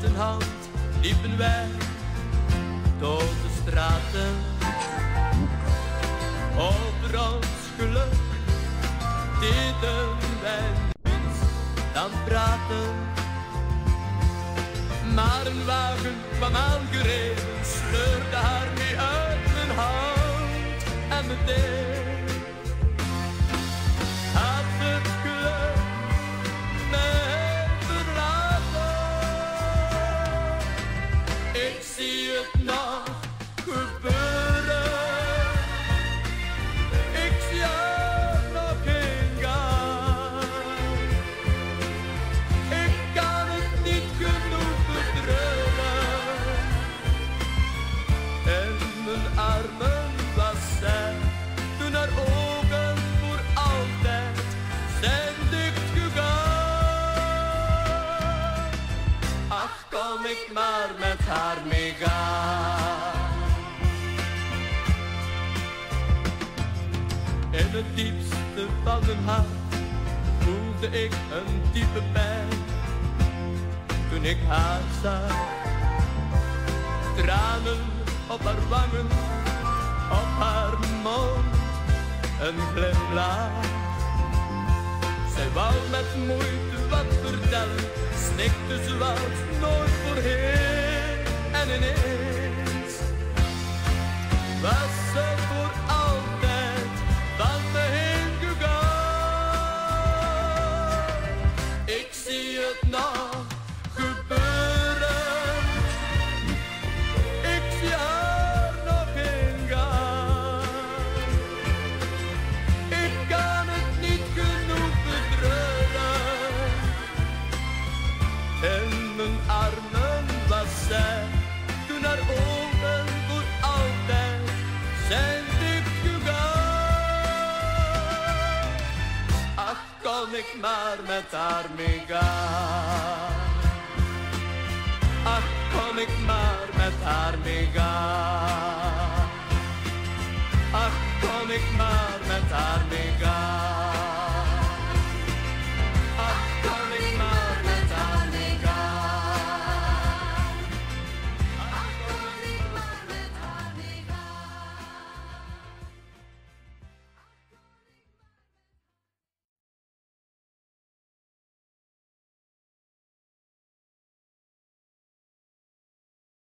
in hand liepen wij door de straten. Over ons geluk deden wij niets dan praten. Maar een wagen kwam aangereden, sleurde haar mee uit mijn hand. En meteen had het geluk mij verlaten. Ik zie het nog gebeuren. Ik zie haar nog heen gaan. Ik kan het niet genoeg betreuren. In mijn armen was zij, toen haar ogen voor altijd zijn dichtgegaan. Ach, kon ik maar met haar meegaan. In het diepste van mijn hart voelde ik een diepe pijn toen ik haar zag. Tranen op haar wangen, op haar mond een glimlach. Zij wou met moeite wat vertellen, snikte zoals nooit voorheen. En ineens was ze voor altijd van me heen gegaan. Ik zie het nog gebeuren. Ik zie haar nog heen gaan. Ik kan het niet genoeg betreuren. In mijn armen was zij, toen haar ogen voor altijd zijn dichtgegaan. Ach, kon ik maar met haar meegaan. Ach, kon ik maar met haar meegaan.